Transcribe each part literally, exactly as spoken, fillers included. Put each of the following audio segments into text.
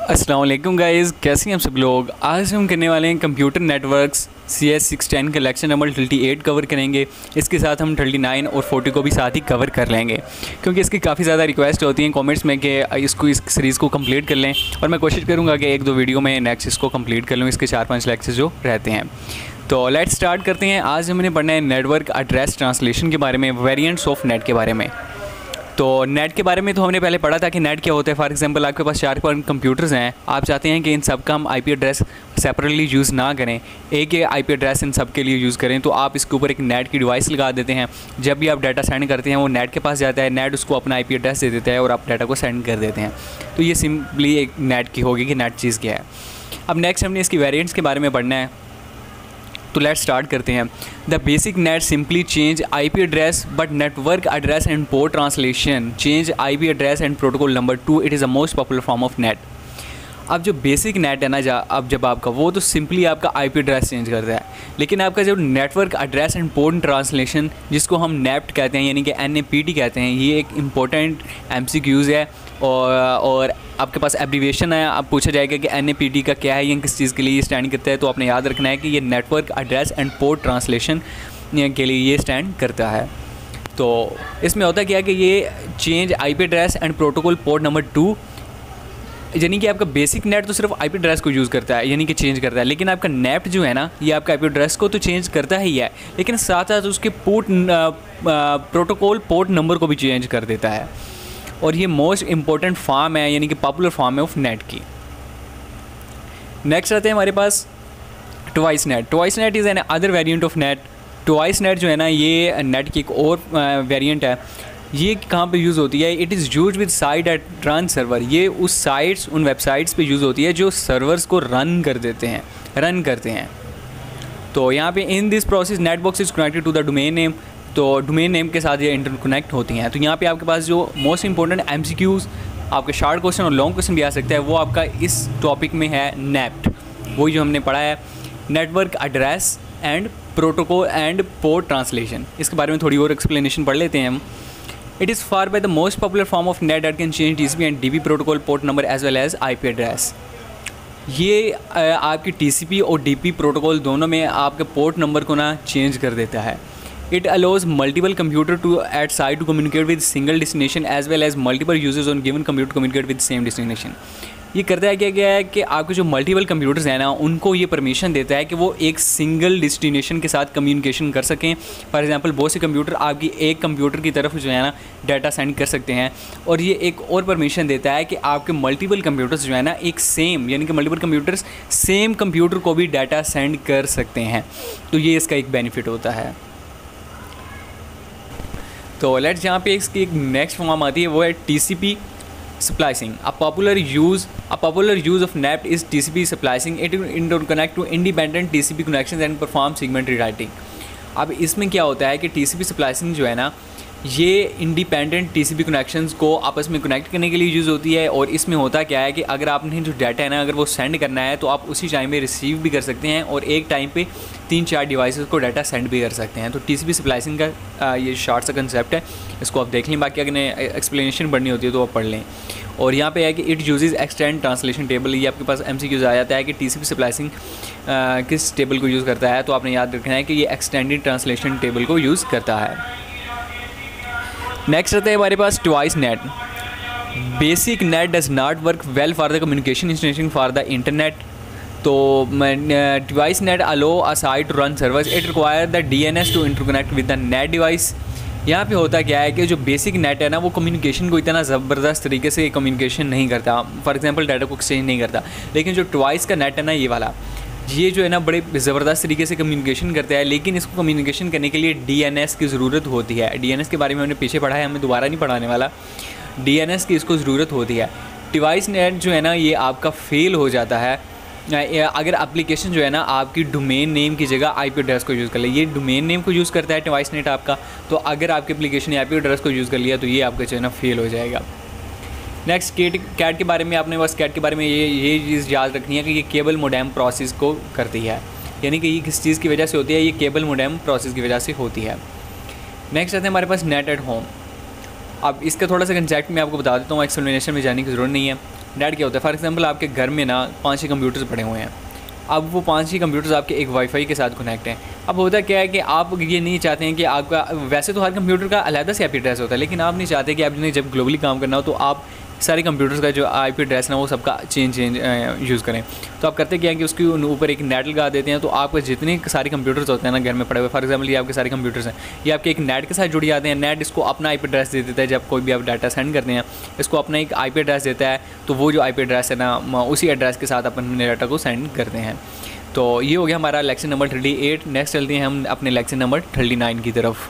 अस्सलाम वालेकुम गाइज़, कैसे हैं हम सब लोग। आज हम करने वाले हैं computer networks C S six ten का lecture number thirty eight cover करेंगे। इसके साथ हम थर्टी नाइन और फोर्टी को भी साथ ही कवर कर लेंगे, क्योंकि इसकी काफ़ी ज़्यादा रिक्वेस्ट होती हैं कमेंट्स में कि इसको इस सीरीज़ को कंप्लीट कर लें, और मैं कोशिश करूँगा कि एक दो वीडियो में नेक्स्ट इसको कंप्लीट कर लूँ, इसके चार पाँच लेक्चर्स जो रहते हैं। तो लेट्स स्टार्ट करते हैं। आज हमने पढ़ना है नेटवर्क एड्रेस ट्रांसलेशन के बारे में, वेरिएंट्स ऑफ नेट के बारे में। तो नेट के बारे में तो हमने पहले पढ़ा था कि नेट क्या होता है। फॉर एग्जांपल आपके पास चार पाँच कंप्यूटर्स हैं, आप चाहते हैं कि इन सब का हम आईपी एड्रेस सेपरेटली यूज़ ना करें, एक ही आईपी एड्रेस इन सब के लिए यूज़ करें, तो आप इसके ऊपर एक नेट की डिवाइस लगा देते हैं। जब भी आप डाटा सेंड करते हैं वो नेट के पास जाता है, नेट उसको अपना आईपी एड्रेस दे देता है और आप डाटा को सेंड कर देते हैं। तो ये सिंपली एक नेट की होगी कि नेट चीज़ क्या है। अब नेक्स्ट हमने इसकी वेरिएंट्स के बारे में पढ़ना है, तो लेट्स स्टार्ट करते हैं। The basic NAT simply change IP address but network address and port translation change IP address and protocol number too it is the most popular form of NAT. अब जो बेसिक नेट है ना, जा अब जब आपका वो तो सिंपली आपका आईपी एड्रेस चेंज करता है, लेकिन आपका जो network address and port translation जिसको हम नेप्ट कहते हैं यानी कि एन ए पी टी कहते हैं, ये एक इम्पोर्टेंट एम सी क्यूज़ है। और और आपके पास एब्रीविएशन है, अब पूछा जाएगा कि एन ए पी टी का क्या है, ये किस चीज़ के लिए स्टैंड करता है, तो आपने याद रखना है कि ये network address and port translation के लिए ये स्टैंड करता है। तो इसमें होता क्या है कि ये change IP address and protocol port number too, यानी कि आपका बेसिक नेट तो सिर्फ आईपी एड्रेस को यूज़ करता है, यानी कि चेंज करता है, लेकिन आपका नेट जो है ना, ये आपका आईपी एड्रेस को तो चेंज करता ही है, लेकिन साथ साथ उसके पोर्ट प्रोटोकॉल पोर्ट नंबर को भी चेंज कर देता है। और ये मोस्ट इंपॉर्टेंट फॉर्म है, यानी कि पॉपुलर फॉर्म है ऑफ नेट की। नेक्स्ट आते हैं हमारे पास twice NAT. Twice NAT is another variant of NAT. Twice NAT जो है ना, ये नेट की एक और वेरिएंट है। ये कहाँ पे यूज़ होती है? It is use with site at run server. ये उस साइट्स उन वेबसाइट्स पे यूज़ होती है जो सर्वर्स को रन कर देते हैं रन करते हैं तो यहाँ पे in this process NAT box is connected to the domain name. तो डोमेन नेम के साथ ये इंटरकनेक्ट होती हैं। तो यहाँ पे आपके पास जो मोस्ट इंपॉर्टेंट एमसीक्यूज़, आपके शार्ट क्वेश्चन और लॉन्ग क्वेश्चन भी आ सकता है, वो आपका इस टॉपिक में है नेप्ट। वही जो हमने पढ़ा है, network address and protocol and port translation. इसके बारे में थोड़ी और एक्सप्लेनेशन पढ़ लेते हैं हम। It is far by the most popular form of NAT that can change TCP and DP protocol port number as well as IP address. ये आपकी टीसीपी और डीपी प्रोटोकॉल दोनों में आपके पोर्ट नंबर को ना चेंज कर देता है। It allows multiple computer to at site to communicate with single destination as well as multiple users on given computer to communicate with same destination। ये करता है क्या क्या है कि आपके जो मल्टीपल कंप्यूटर्स हैं ना, उनको ये परमिशन देता है कि वो एक सिंगल डेस्टिनेशन के साथ कम्युनिकेशन कर सकें। फॉर एग्जांपल बहुत से कंप्यूटर आपकी एक कंप्यूटर की तरफ जो है ना डाटा सेंड कर सकते हैं, और ये एक और परमिशन देता है कि आपके मल्टीपल कंप्यूटर्स जो है ना एक सेम यानी कि मल्टीपल कंप्यूटर्स सेम कंप्यूटर को भी डाटा सेंड कर सकते हैं। तो ये इसका एक बेनिफिट होता है। तो लेट्स यहाँ पे इसकी एक नेक्स्ट फॉर्म आती है, वो है TCP splicing. A popular use a popular use of NAT is TCP splicing. It interconnect two independent TCP connections and perform segment rewriting. अब इसमें क्या होता है कि टीसीपी स्प्लाइसिंग जो है ना, ये इंडिपेंडेंट टीसीपी कनेक्शंस को आपस में कनेक्ट करने के लिए यूज़ होती है। और इसमें होता क्या है कि अगर आपने जो डाटा है ना, अगर वो सेंड करना है तो आप उसी टाइम पे रिसीव भी कर सकते हैं, और एक टाइम पे तीन चार डिवाइसेस को डाटा सेंड भी कर सकते हैं। तो टीसीपी स्प्लाइसिंग का आ, ये शॉर्ट सा कंसेप्ट है, इसको आप देख लें। बाकी अगर एक्सप्लेनेशन पढ़नी होती है तो आप पढ़ लें। और यहाँ पे है कि it uses extend translation table. ये आपके पास एमसीक्यूज आ जाता है कि टीसीपी स्प्लाइसिंग किस टेबल को यूज़ करता है, तो आपने याद रखना है कि ये एक्सटेंडेड ट्रांसलेशन टेबल को यूज़ करता है। नेक्स्ट रहता है हमारे पास twice NAT. Basic NAT does not work well for the communication intention for the internet. तो twice NAT allow a site to run servers. It require the DNS to interconnect with the NAT device. यहाँ पे होता क्या है कि जो basic net है ना, वो कम्युनिकेशन को इतना ज़बरदस्त तरीके से कम्युनिकेशन नहीं करता, फॉर एग्जांपल डाटा को एक्सचेंज नहीं करता। लेकिन जो ट्वाइस का नेट है ना, ये वाला, ये जो है ना बड़े ज़बरदस्त तरीके से कम्युनिकेशन करता है। लेकिन इसको कम्युनिकेशन करने के लिए डीएनएस की ज़रूरत होती है। डीएनएस के बारे में हमने पीछे पढ़ा है, हमें दोबारा नहीं पढ़ाने वाला। डीएनएस की इसको ज़रूरत होती है। ट्वाइस नेट जो है ना, ये आपका फेल हो जाता है अगर एप्लीकेशन जो है ना आपकी डोमेन नेम की जगह आईपी एड्रेस को यूज़ कर ले। ये डोमेन नेम को यूज़ करता है ट्वाइस नेट आपका, तो अगर आपकी एप्लीकेशन ने आईपी एड्रेस को यूज़ कर लिया तो ये आपका जो है ना फेल हो जाएगा। नेक्स्ट केट कैट के बारे में आपने बस कैट के बारे में ये ये चीज़ याद रखनी है कि ये केबल मोडेम प्रोसेस को करती है, यानी कि ये किस चीज़ की वजह से होती है, ये केबल मोडेम प्रोसेस की वजह से होती है। नेक्स्ट आते हैं हमारे पास नेट एट होम। अब इसका थोड़ा सा कंसेप्ट मैं आपको बता देता हूँ, एक्सप्लेनेशन में जाने की ज़रूरत नहीं है। नेट क्या होता है, फॉर एग्जांपल आपके घर में ना पाँच छः कंप्यूटर्स पड़े हुए हैं। अब वो पाँच छः कंप्यूटर्स आपके एक वाईफाई के साथ कनेक्ट हैं। अब होता क्या है कि आप ये नहीं चाहते हैं कि आपका, वैसे तो हर कंप्यूटर का अलग से आईपी एड्रेस होता है, लेकिन आप नहीं चाहते कि आपने जब ग्लोबली काम करना हो तो आप सारे कंप्यूटर्स का जो आईपी एड्रेस ना वो सबका चेंज चेंज यूज़ करें। तो आप करते क्या है कि उसके ऊपर एक नेट लगा देते हैं, तो आपके जितने सारे कंप्यूटर्स होते हैं ना घर में पड़े हुए, फॉर एग्जांपल ये आपके सारे कंप्यूटर्स हैं, ये आपके एक नेट के साथ जुड़ जाते हैं। नेट इसको अपना आईपी एड्रेस दे देता है, जब कोई भी आप डाटा सेंड करते हैं इसको अपना एक आईपी एड्रेस देता है, तो वो जो आईपी एड्रेस है ना उसी एड्रेस के साथ अपन डाटा को सेंड करते हैं। तो ये हो गया हमारा lecture number thirty eight. Next चलते हैं हम अपने लेक्चर नंबर थर्टी नाइन की तरफ।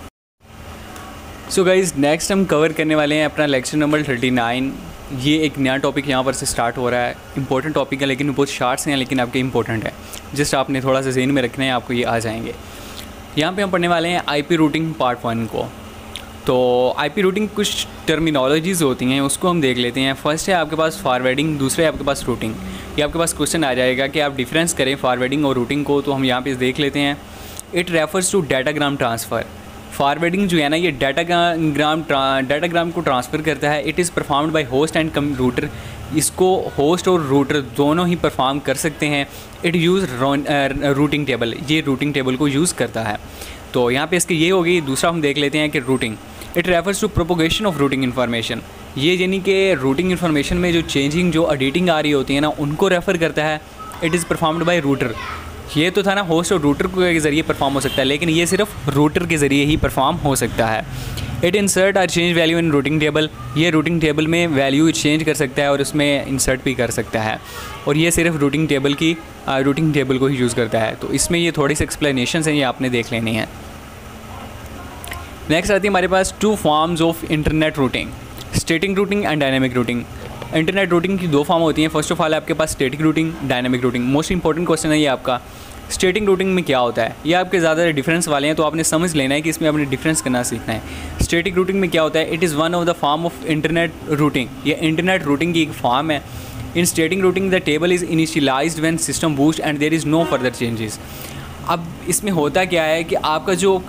सो गाइज़ नेक्स्ट हम कवर करने वाले हैं अपना लेक्चर नंबर थर्टी नाइन। ये एक नया टॉपिक यहाँ पर से स्टार्ट हो रहा है, इंपॉर्टेंट टॉपिक है लेकिन बहुत शार्ट्स हैं, लेकिन आपके इंपॉर्टेंट है, जस्ट आपने थोड़ा सा ज़हन में रखना है, आपको ये आ जाएंगे। यहाँ पे हम पढ़ने वाले हैं आईपी रूटिंग पार्ट वन को। तो आईपी रूटिंग कुछ टर्मिनोलॉजीज़ होती हैं, उसको हम देख लेते हैं। फर्स्ट है आपके पास फॉरवर्डिंग, दूसरा है आपके पास रूटिंग। ये आपके पास क्वेश्चन आ जाएगा कि आप डिफरेंस करें फॉरवर्डिंग और रूटिंग को, तो हम यहाँ पे देख लेते हैं। It refers to datagram transfer. Forwarding जो है ना ये डाटाग्राम डाटाग्राम को ट्रांसफ़र करता है। It is performed by host and router. इसको होस्ट और रूटर दोनों ही परफॉर्म कर सकते हैं। इट यूज़ रूटिंग टेबल, ये रूटिंग टेबल को यूज़ करता है। तो यहाँ पे इसकी ये होगी। दूसरा हम देख लेते हैं कि routing, it refers to propagation of routing information. ये यानी कि रूटिंग इन्फॉर्मेशन में जो चेंजिंग जो एडिटिंग आ रही होती है ना उनको रेफ़र करता है। It is performed by router. ये तो था ना होस्ट और रूटर के ज़रिए परफॉर्म हो सकता है, लेकिन ये सिर्फ रूटर के ज़रिए ही परफॉर्म हो सकता है। इट इंसर्ट और change value in routing table. ये रूटिंग टेबल में वैल्यू चेंज कर सकता है और उसमें इंसर्ट भी कर सकता है, और ये सिर्फ रूटिंग टेबल की रूटिंग टेबल को ही यूज़ करता है। तो इसमें ये थोड़ी सी एक्सप्लेनेशन हैं, ये आपने देख लेनी है। नेक्स्ट आती है हमारे पास two forms of internet routing, static routing and dynamic routing. Internet routing की दो फॉर्म होती हैं। फर्स्ट ऑफ ऑल आपके पास static routing, dynamic routing. Most important question है ये आपका। स्टैटिक रूटिंग में क्या होता है, ये आपके ज़्यादा डिफरेंस वाले हैं, तो आपने समझ लेना है कि इसमें आपने डिफरेंस करना सीखना है। स्टैटिक रूटिंग में क्या होता है, it is one of the form of internet routing. ये इंटरनेट रूटिंग की एक फॉर्म है। In static routing the table is initialized when system बूस्ट and there is no further changes. अब इसमें होता क्या है कि आपका जो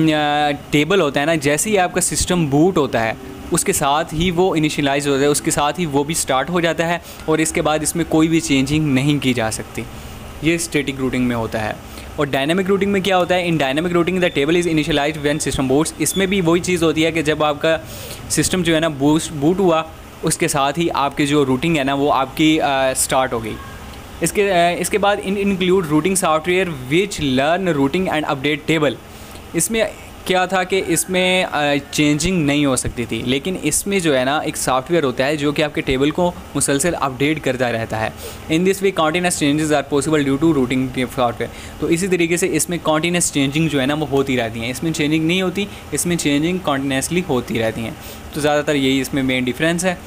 टेबल होता है ना, जैसे ही आपका सिस्टम बूट होता है उसके साथ ही वो इनिशियलाइज होता है, उसके साथ ही वो भी स्टार्ट हो जाता है, और इसके बाद इसमें कोई भी चेंजिंग नहीं की जा सकती। ये स्टैटिक रूटिंग में होता है। और डायनामिक रूटिंग में क्या होता है, in dynamic routing the table is initialized when system boots. इसमें भी वही चीज़ होती है कि जब आपका सिस्टम जो है ना बूस्ट बूट हुआ उसके साथ ही आपकी जो रूटिंग है ना वो आपकी स्टार्ट हो गई। इसके uh, इसके बाद in include routing software which learn routing and update table. इसमें क्या था कि इसमें चेंजिंग नहीं हो सकती थी, लेकिन इसमें जो है ना एक सॉफ्टवेयर होता है जो कि आपके टेबल को मुसलसल अपडेट करता रहता है। In this way continuous changes are possible due to routing software. तो इसी तरीके से इसमें कॉन्टीन्यूस चेंजिंग जो है ना वो होती रहती हैं। इसमें चेंजिंग नहीं होती, इसमें चेंजिंग कॉन्टीन्यूसली होती रहती हैं। तो ज़्यादातर यही इसमें मेन डिफरेंस है।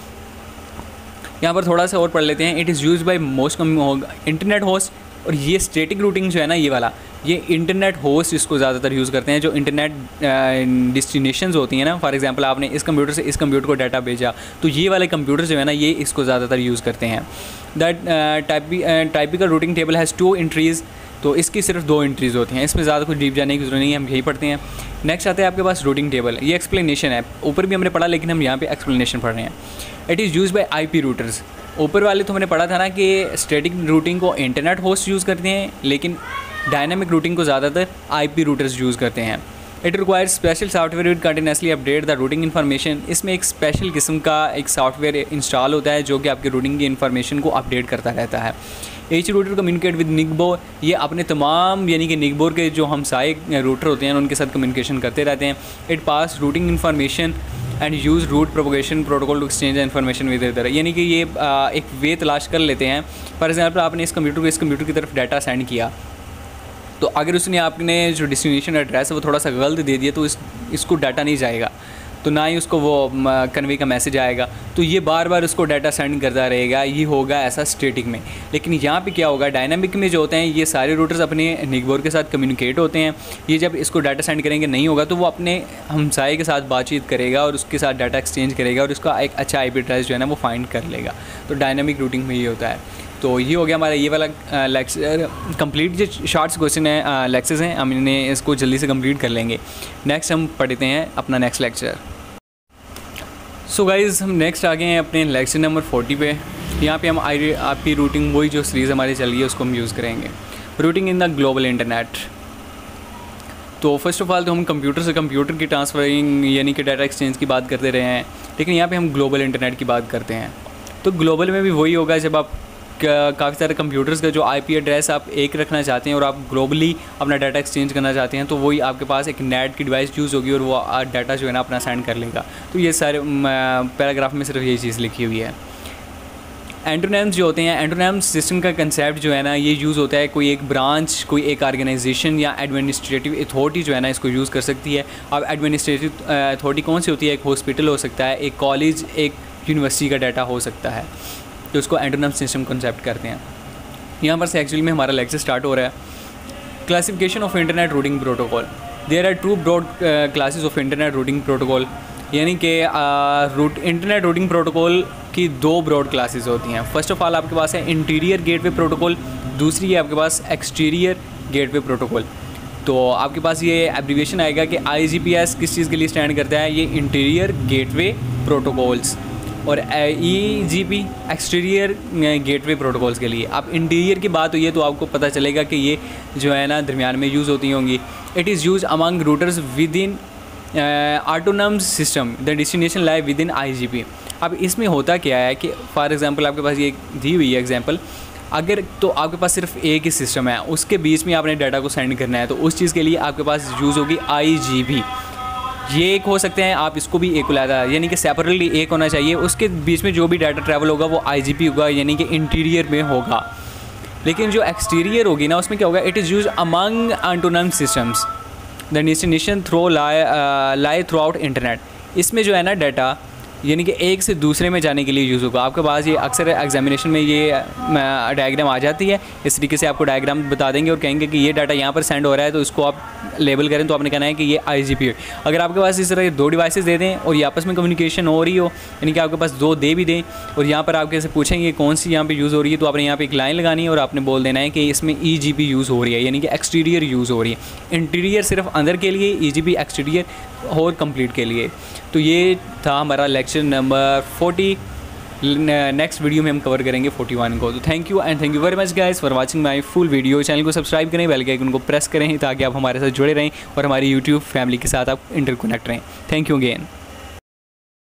यहाँ पर थोड़ा सा और पढ़ लेते हैं। It is use by most internet host. और ये स्टैटिक रूटिंग जो है ना ये वाला, ये इंटरनेट होस्ट इसको ज़्यादातर यूज़ करते हैं। जो इंटरनेट डेस्टिनेशंस होती हैं ना, फॉर एग्जांपल आपने इस कंप्यूटर से इस कंप्यूटर को डाटा भेजा, तो ये वाले कंप्यूटर जो है ना ये इसको ज़्यादातर यूज़ करते हैं। That typical routing table has two entries. तो इसकी सिर्फ दो एंट्रीज़ होती हैं, इसमें ज़्यादा कुछ डीप जाने की जरूरत नहीं है, हम यही पढ़ते हैं। नेक्स्ट आता है आपके पास रूटिंग टेबल। ये एक्सप्लेनेशन है, ऊपर भी हमने पढ़ा लेकिन हम यहाँ पे एक्सप्लेनेशन पढ़ रहे हैं। It is use by IP routers. ऊपर वाले तो हमने पढ़ा था ना कि स्टैटिक रूटिंग को इंटरनेट होस्ट यूज़ करते हैं, लेकिन डायनामिक रूटिंग को ज़्यादातर आईपी रूटर्स यूज़ करते हैं। It require special software with continuously update the routing information. इसमें एक स्पेशल किस्म का एक सॉफ्टवेयर इंस्टॉल होता है जो कि आपकी रूटिंग की इन्फॉर्मेशन को अपडेट करता रहता है। Each router communicate with neighbour. ये अपने तमाम यानी कि निगबोर के जो हमसाए रूटर होते हैं उनके साथ कम्युनिकेशन करते रहते हैं। It pass routing information and use route propagation protocol to exchange information with other. यानी कि ये आ, एक वे तलाश कर लेते हैं। फॉर एग्जांपल आपने इस कंप्यूटर को इस कंप्यूटर की तरफ डाटा सेंड किया, तो अगर उसने आपने जो डेस्टिनेशन एड्रेस है वो थोड़ा सा गलत दे दिया तो इस इसको डाटा नहीं जाएगा, तो ना ही उसको वो कन्वे का मैसेज आएगा। तो ये बार बार उसको डाटा सेंड करता रहेगा। ये होगा ऐसा स्टैटिक में। लेकिन यहाँ पे क्या होगा, डायनामिक में जो होते हैं ये सारे रूटर्स अपने निगबोर के साथ कम्युनिकेट होते हैं। ये जब इसको डाटा सेंड करेंगे नहीं होगा तो वो अपने हमसाए के साथ बातचीत करेगा और उसके साथ डाटा एक्सचेंज करेगा और उसका एक अच्छा आई पी एड्रेस जो है ना वो फाइंड कर लेगा। तो डायनामिक रूटिंग में ये होता है। तो ये हो गया हमारा ये वाला लेक्चर कंप्लीट। जो शॉर्ट्स क्वेश्चन है लेक्चर्स हैं हम इन्हें इसको जल्दी से कंप्लीट कर लेंगे। नेक्स्ट हम पढ़ते हैं अपना नेक्स्ट लेक्चर। सो गाइज़ हम नेक्स्ट आ गए हैं अपने लेक्चर नंबर फोर्टी पे। यहाँ पे हम आई पी रूटिंग, वही जो सीरीज़ हमारी चल रही है उसको हम यूज़ करेंगे। Routing in the global internet. तो फर्स्ट ऑफ ऑल तो हम कंप्यूटर से कंप्यूटर की ट्रांसफरिंग यानी कि डाटा एक्सचेंज की बात करते रहे हैं, लेकिन यहाँ पे हम ग्लोबल इंटरनेट की बात करते हैं। तो ग्लोबल में भी वही होगा, जब आप काफ़ी सारे कंप्यूटर्स का जो आईपी एड्रेस आप एक रखना चाहते हैं और आप ग्लोबली अपना डाटा एक्सचेंज करना चाहते हैं, तो वही आपके पास एक नेट की डिवाइस यूज़ होगी और वो डाटा जो है ना अपना सेंड कर लेगा। तो ये सारे पैराग्राफ में सिर्फ यही चीज़ लिखी हुई है। एंटोनिम्स जो होते हैं, एंटोनिम्स सिस्टम का कंसेप्ट जो है ना ये यूज़ होता है, कोई एक ब्रांच, कोई एक ऑर्गेनाइजेशन या एडमिनिस्ट्रेटिव अथॉरिटी जो है ना इसको यूज़ कर सकती है। अब एडमिनिस्ट्रेटिव अथॉरिटी कौन सी होती है? एक हॉस्पिटल हो सकता है, एक कॉलेज, एक यूनिवर्सिटी का डाटा हो सकता है, तो उसको एंटोनिम्स सिस्टम कंसेप्ट करते हैं। यहाँ पर से एक्चुअली में हमारा लेक्चर स्टार्ट हो रहा है। Classification of internet routing protocol. There are two broad classes of internet routing protocol, यानी कि रूट इंटरनेट रूटिंग प्रोटोकॉल की दो ब्रॉड क्लासेस होती हैं। फर्स्ट ऑफ ऑल आपके पास है इंटीरियर गेटवे प्रोटोकॉल, दूसरी है आपके पास एक्सटीरियर गेटवे प्रोटोकॉल। तो आपके पास ये एब्रीविएशन आएगा कि आई जी पी एस किस चीज़ के लिए स्टैंड करता है? ये इंटीरियर गेटवे प्रोटोकॉल्स, और E G P exterior gateway protocols के लिए। आप इंटीरियर की बात हुई है तो आपको पता चलेगा कि ये जो है ना दरमियान में यूज़ होती होंगी। It is use among routers within autonomous system, the destination lie within I G P. अब इसमें होता क्या है कि फॉर एग्जांपल आपके पास ये दी हुई है एग्जांपल, अगर तो आपके पास सिर्फ एक ही सिस्टम है, उसके बीच में आपने डाटा को सेंड करना है, तो उस चीज़ के लिए आपके पास यूज़ होगी आई जी पी। ये एक हो सकते हैं, आप इसको भी एक बुलाता यानी कि सेपरेटली एक होना चाहिए, उसके बीच में जो भी डाटा ट्रैवल होगा वो आई जी पी होगा, यानी कि इंटीरियर में होगा। लेकिन जो एक्सटीरियर होगी ना उसमें क्या होगा? It is use among autonomous systems, the destination through lie lie throughout internet. इसमें जो है ना डाटा यानी कि एक से दूसरे में जाने के लिए यूज़ होगा। आपके पास ये अक्सर एग्जामिनेशन में ये डायग्राम आ जाती है, इस तरीके से आपको डायग्राम बता देंगे और कहेंगे कि ये डाटा यहाँ पर सेंड हो रहा है, तो इसको आप लेबल करें, तो आपने कहना है कि ये आई जी पी है। अगर आपके पास इस तरह दो डिवाइसेस दे दें और ये आपस में कम्युनिकेशन हो रही हो, यानी कि आपके पास दो दे भी दें और यहाँ पर आपके से पूछेंगे कौन सी यहाँ पर यूज़ हो रही है, तो आपने यहाँ पर एक लाइन लगानी है और आपने बोल देना है कि इसमें ई जी पी यूज़ हो रही है, यानी कि एक्सटीरियर यूज़ हो रही है। इंटीरियर सिर्फ अंदर के लिए, ई जी पी एक्सटीरियर और कंप्लीट के लिए। तो ये था हमारा lecture number forty. Next video में हम कवर करेंगे फोर्टी वन को। तो thank you and thank you very much guys for watching my full video. Channel को सब्सक्राइब करें, बेल के आइकन को प्रेस करें ताकि आप हमारे साथ जुड़े रहें और हमारी यूट्यूब फैमिली के साथ आप इंटरकनेक्ट रहें। Thank you again.